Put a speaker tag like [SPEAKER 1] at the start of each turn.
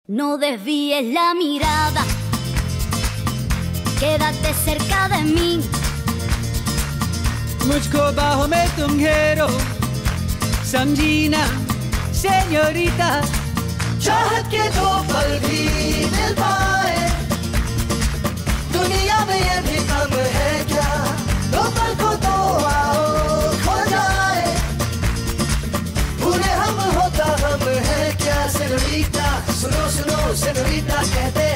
[SPEAKER 1] No desvíes la mirada, quédate cerca de mí.
[SPEAKER 2] मुझको बाहों में तुम घेरो, समझी ना सेñorita।
[SPEAKER 3] चाहत के दो पल भी मिल पाए, दुनिया में ये भी कम है क्या? दो पल को तो आओ खो जाए, भूले हम होता हम है क्या? सेñorita, सुनो सुनो सेñorita कहते